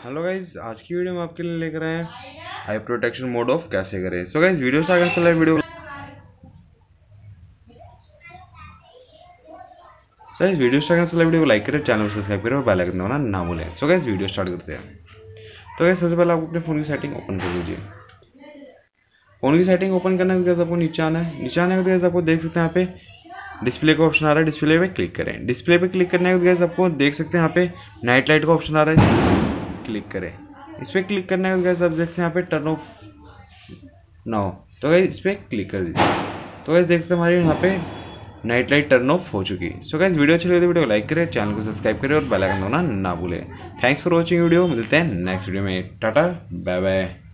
Hello guys, आज की video में आपके लिए लेकर आए हैं हाई प्रोटेक्शन मोड ऑफ कैसे करें। सो गाइज वीडियो स्टार्ट करने से पहले वीडियो को लाइक करें, चैनल को सब्सक्राइब करें और बेल आइकन दबाना ना भूलें। सो गाइज वीडियो स्टार्ट करते हैं। तो गाइज सबसे पहले आप अपने फ़ोन की सेटिंग ओपन कर लीजिए। फ़ोन की सेटिंग ओपन करने के बाद आपको नीचे आना है। नीचे आने के बाद आपको देख सकते हैं यहाँ पे डिस्प्ले का ऑप्शन आ रहा है। डिस्प्ले पे क्लिक करें। डिस्प्ले पे क्लिक करने के बाद आपको देख सकते हैं यहाँ पे नाइट लाइट का ऑप्शन आ रहा है, क्लिक करें। इस पर क्लिक करने के बाद आप देखते हैं यहाँ पे टर्न ऑफ नाउ, तो गाइस इस पर क्लिक कर दीजिए। तो गाइस देखते हैं हमारे यहाँ पे नाइट लाइट टर्न ऑफ हो चुकी है। सो गाइस वीडियो अच्छी लगी तो वीडियो को लाइक करें, चैनल को सब्सक्राइब करें और बेल आइकन दबाना ना भूलें। Thanks for watching video. मिलते हैं नेक्स्ट वीडियो में। Tata bye bye.